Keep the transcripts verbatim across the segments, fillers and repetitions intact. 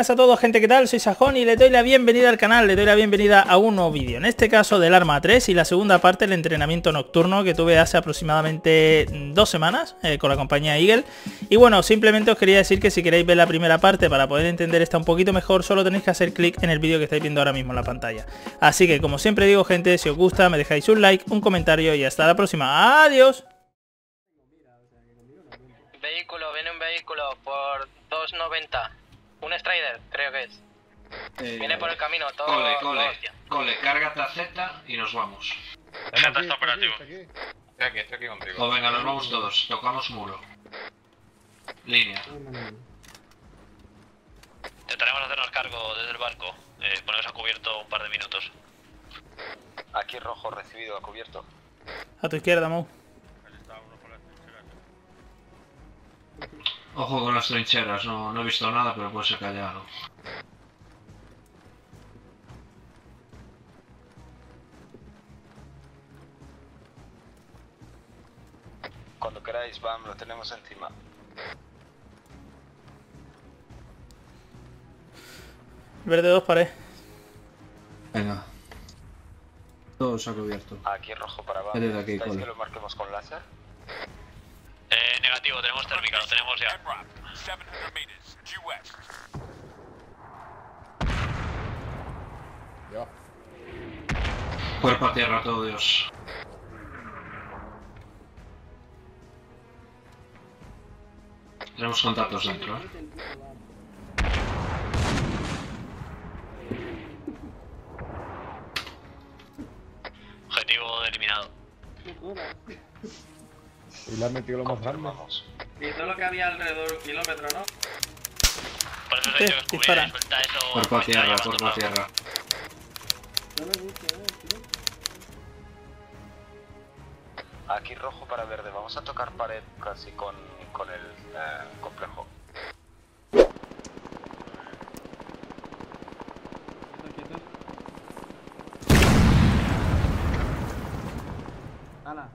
buenas a todos, gente, ¿qué tal? Soy Sajón y le doy la bienvenida al canal, le doy la bienvenida a un nuevo vídeo. En este caso del Arma tres y la segunda parte del entrenamiento nocturno que tuve hace aproximadamente dos semanas eh, con la compañía Eagle. Y bueno, simplemente os quería decir que si queréis ver la primera parte para poder entender esta un poquito mejor, solo tenéis que hacer clic en el vídeo que estáis viendo ahora mismo en la pantalla. Así que, como siempre digo, gente, si os gusta, me dejáis un like, un comentario y hasta la próxima. ¡Adiós! Vehículo, viene un vehículo por dos noventa. Un Strider, creo que es. Eh, viene por el camino, todo. Cole, cole, todo, cole, cárgate a Z y nos vamos. Z está operativo. Estoy aquí, estoy aquí contigo. O venga, nos vamos todos, tocamos muro. Línea. Intentaremos hacernos cargo desde el barco. Eh, poneros a cubierto un par de minutos. Aquí rojo recibido, a cubierto. A tu izquierda, Mau. Ojo con las trincheras, no, no he visto nada, pero puede ser que haya algo. Cuando queráis, Bam, lo tenemos encima. Verde dos, pared. Venga. Todos a cubierto. Aquí rojo para Bam. Vete de aquí, ¿Estáis Cole. que lo marquemos con láser? Eh, negativo, tenemos térmica, lo tenemos ya. Cuerpo a tierra, todo Dios. Tenemos contactos dentro, ¿eh? Objetivo eliminado. Y le has metido lo más grande. Confirmamos. Y todo lo que había alrededor de un kilómetro, ¿no? Por eso os he Sí, dicho que os dispara. cubríais, suelta eso. Cuerpo a suelta tierra, y cuerpo a abandonad. tierra. Aquí rojo para verde. Vamos a tocar pared casi con, con el eh, complejo. ¡Hala!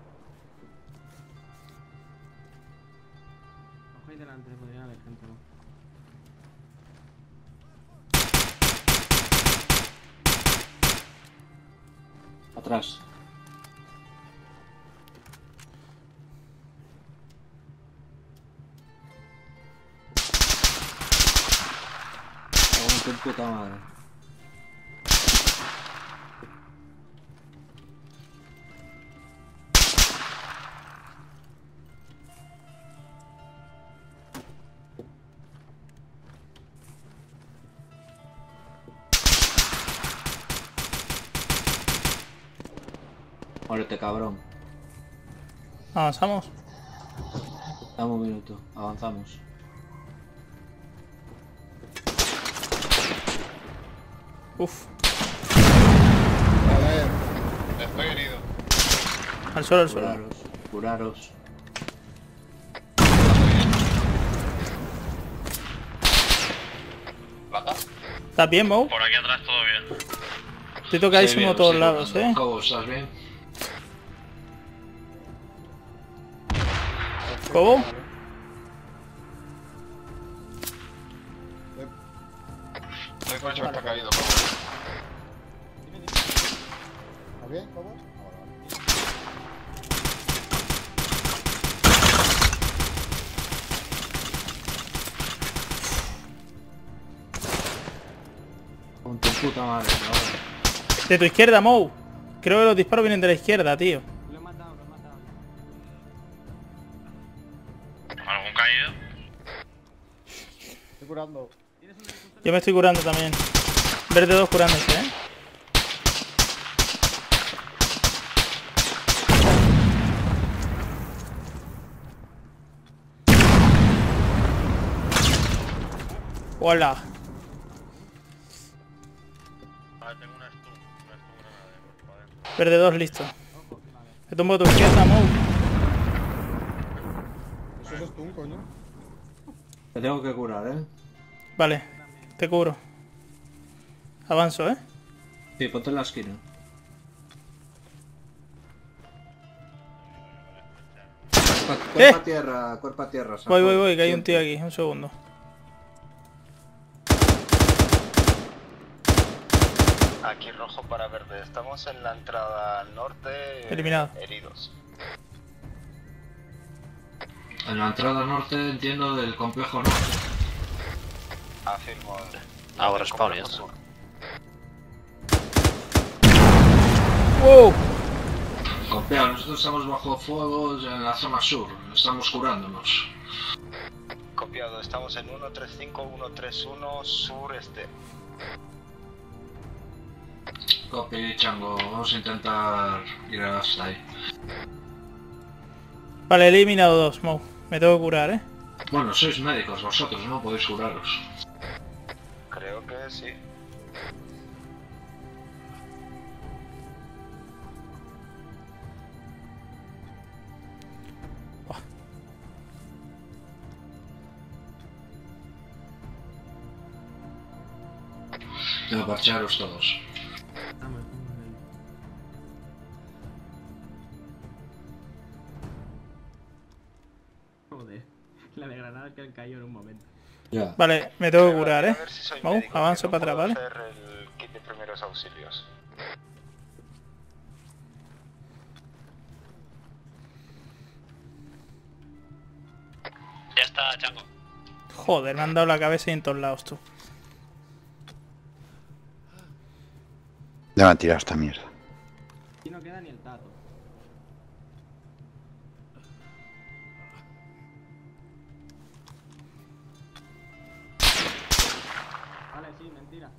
Ojo ahí delante, podría haber gente, ¿no? Atrás. Tu puta madre. Muérete, cabrón. Avanzamos. Dame un minuto, avanzamos. Uf, A ver, estoy herido. al suelo, al suelo. Curaros, curaros. ¿Plata? ¿Estás bien, Mau? Por aquí atrás todo bien. Estoy tocadísimo Sí, a todos sí, lados, eh. Cobo, ¿estás bien? ¿Cobo? El coche me está caído, ¿cómo? ¿Está bien, cómo? Con tu puta madre, cabrón. De tu izquierda, Mau. Creo que los disparos vienen de la izquierda, tío. Lo he matado, lo he matado. ¿Algún caído? Estoy curando. Yo me estoy curando también. Verde dos curándose, eh. Hola. Vale, tengo una stun, una stun granada para adentro. Verde dos listo. Me tumbo a tu izquierda, Mau. ¿Eso es stun, coño? Te tengo que curar, ¿eh? Vale, te cubro. Avanzo, eh. Sí, ponte en la esquina. Cuerpo, cuerpo ¿Eh? a tierra, cuerpo a tierra. Voy, voy, voy, que hay un tío aquí. Un segundo. Aquí rojo para verde. Estamos en la entrada norte. Eliminado. Heridos. En la entrada norte entiendo del complejo norte. Afirmo. Hago respawn y ya está. Sur. ¡Wow! Copiado, nosotros estamos bajo fuego en la zona sur. Estamos curándonos. Copiado, estamos en uno tres cinco uno tres uno sureste. Copy, Chango. Vamos a intentar ir hasta ahí. Vale, he eliminado dos, Mo. Me tengo que curar, ¿eh? Bueno, sois médicos vosotros, no podéis curaros. Creo que sí. Tengo que parchearos todos. Estamos, estamos ahí. Joder, la de granadas que han caído en un momento. Ya. Vale, me tengo que curar, A ¿eh? ver si soy Mau, médico, avanzo que no para atrás, puedo ¿vale? hacer el kit de primeros auxilios. Ya está, Chango. Joder, me han dado la cabeza y en todos lados, tú. Le van a tirar esta mierda. Aquí no queda ni el tato. Vale, sí, mentira.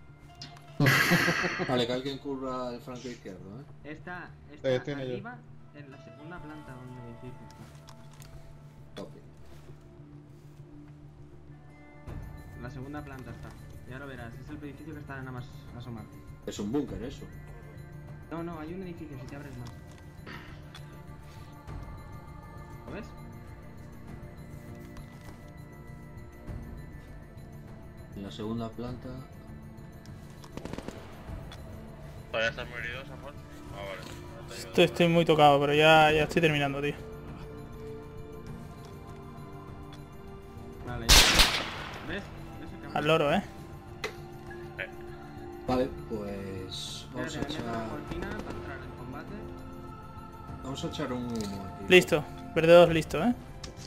Vale, que alguien cubra el flanco izquierdo, ¿eh? Está, Eh, está tiene yo. arriba, en la segunda planta donde el edificio está. Copy. En la segunda planta está. Ya lo verás, es el edificio que está nada más asomar. Es un búnker eso. No, no, hay un edificio, si te abres más. ¿Lo ves? En la segunda planta. ¿Todavía estás muy herido, Samuel? Ah, vale. Estoy, estoy muy tocado, pero ya, ya estoy terminando, tío. Vale, ya. ¿Ves? ¿Ves el camino? Al loro, ¿eh? Vale, pues vamos a Espérate, me meto la echar. cortina para entrar en combate. Vamos a echar un humo aquí. Listo. Verde dos listo, ¿eh?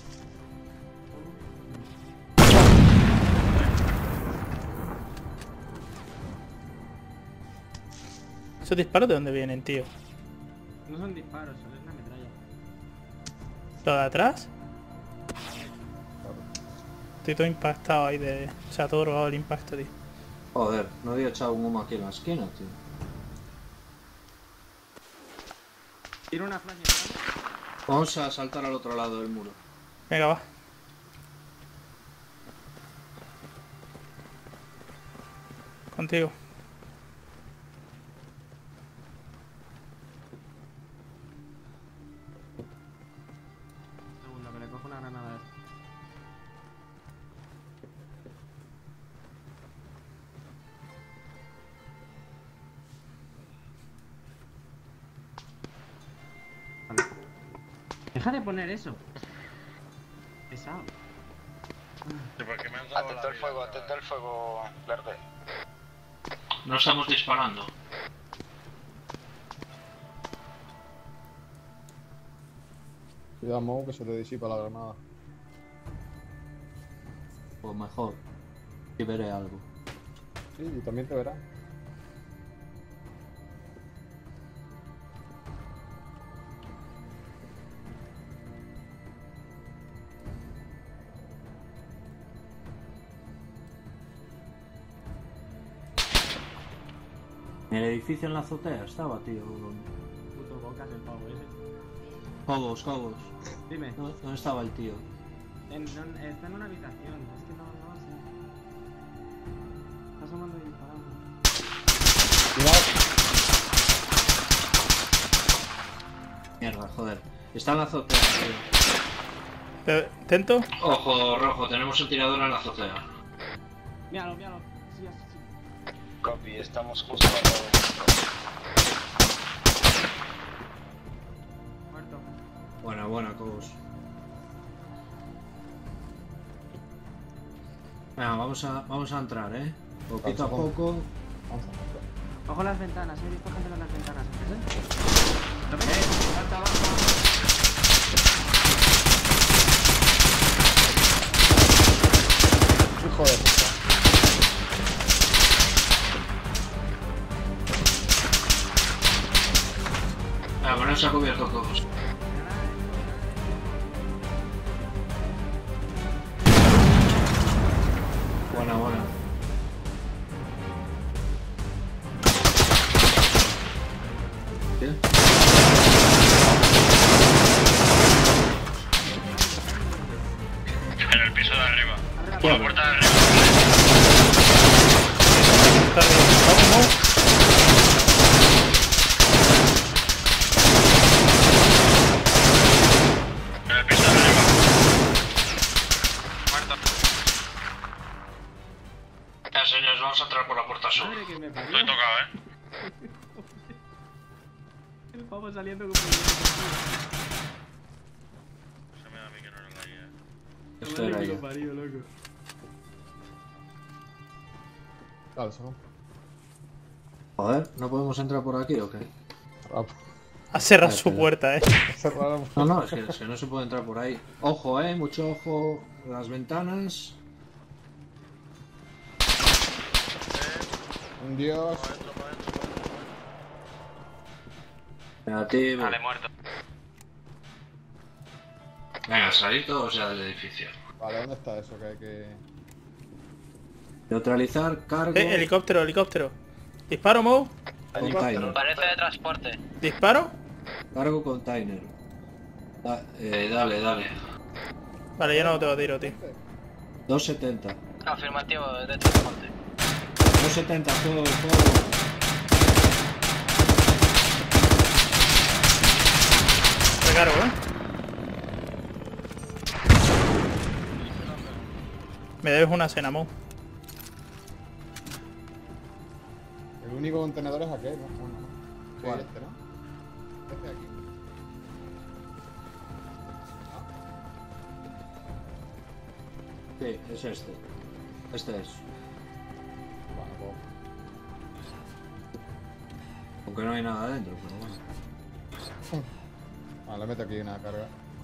¿Esos disparos de dónde vienen, tío? No son disparos, solo es la metralla. ¿Lo de atrás? Estoy todo impactado ahí de... O sea, todo robado el impacto, tío. Joder, no había echado un humo aquí en la esquina, tío. Tiro una flash. Vamos a saltar al otro lado del muro. Venga, va. Contigo. Segundo, que le cojo una granada a esta. Vale. Deja de poner eso. Pesado. Atento al fuego, atento al fuego verde. No estamos disparando. Cuidado, Mo, que se te disipa la granada. O mejor. Y veré algo. Sí, y también te verá. En el edificio en la azotea estaba, tío. Puto bocas el pavo ese. Cobos, Cobos. Dime. ¿Dó- ¿Dónde estaba el tío? En, no- está en una habitación. Es que no, no sé. Está asomando y disparando. Cuidado. Mierda, joder. Está en la azotea, tío. Te- ¿Intento? Ojo, rojo, tenemos un tirador en la azotea. Míralo, míralo. Sí, así, sí. Copy, estamos justo al lado de Muerto. Buena, buena, Cobos. Venga, vamos a, vamos a entrar, ¿eh? Poquito a Vamos, poco. Vamos a Ojo las ventanas, he visto gente con las ventanas. ¿Ves? ¿Lo ves? Eh, planta baja. Hijo de puta. Ah, bueno, se ha cubierto todos. Buena, buena. ¿Qué? En el piso de arriba. Por ¿Quién? la puerta de arriba. Está bien. Vamos, vamos. En el piso de arriba. Muerto. Ya, señores, vamos a entrar por la puerta sur. Madre que me parió. Estoy tocado, eh. El pavo saliendo como... Se me da a mí que no era la guía. Esto era Madre que yo. lo parió, loco. Dale, Sajón. Joder, ¿no podemos entrar por aquí o qué? Rápido. Ha cerrado Ah, su espera. puerta, eh. Cerrado. No, no, es que, es que no se puede entrar por ahí. Ojo, eh, mucho ojo. Las ventanas. Un dios. Negativo. Vale, muerto. Venga, salir todos ya del edificio. Vale, ¿dónde está eso? Que hay que... Neutralizar, cargo. Eh, helicóptero, helicóptero. Disparo, Mo. Container. Parece de transporte. Disparo. Cargo container. Da- eh, dale, dale. Vale, yo no tengo tiro, tío. doscientos setenta. Afirmativo, de transporte. doscientos setenta, fuego, fuego. Recargo, eh. Me debes una cena, Mo. El único contenedor es aquel, ¿no? Bueno, no. Sí, ¿Cuál? este, ¿no? Este de aquí. Sí, es este. Este es. Bueno, pues... Aunque no hay nada adentro, pero bueno. Ah, le meto aquí una carga.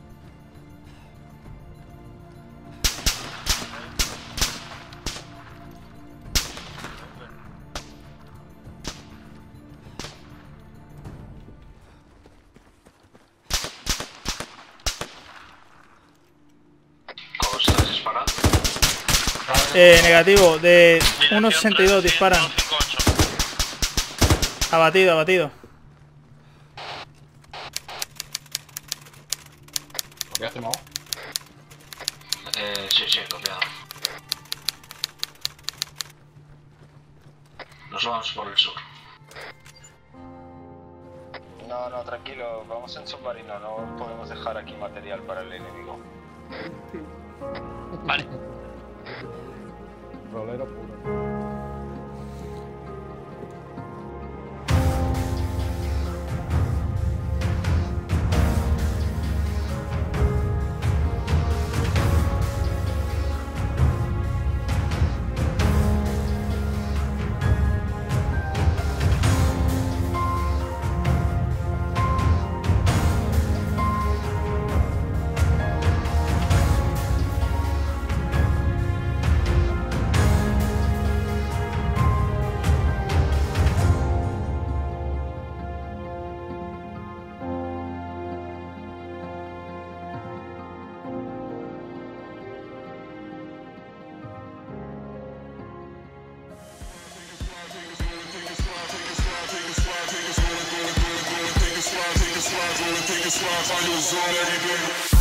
¿Cómo estás disparando? Eh, negativo. De uno sesenta y dos disparan. Abatido, abatido. ¿Ya has tomado? Eh, sí, sí, copiado. Nos vamos por el sur. No, no, tranquilo, vamos en submarino, no podemos dejar aquí material para el enemigo. Vale. Rolero puro. Take a slide, take a slide, take a slide, find your zone every day.